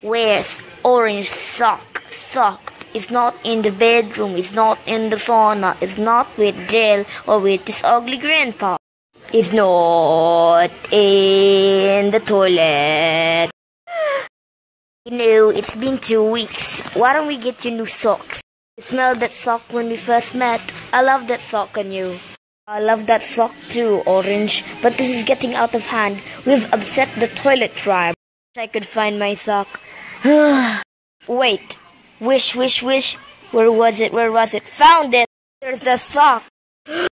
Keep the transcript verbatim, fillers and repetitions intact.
Where's orange sock? Sock. It's not in the bedroom, it's not in the sauna, it's not with Jill or with this ugly grandpa. It's not in the toilet. You know, it's been two weeks. Why don't we get you new socks? You smelled that sock when we first met. I love that sock on you. I love that sock too, Orange. But this is getting out of hand. We've upset the toilet tribe. I could find my sock. Wait. Wish, wish, wish. Where was it? Where was it? Found it! There's the sock.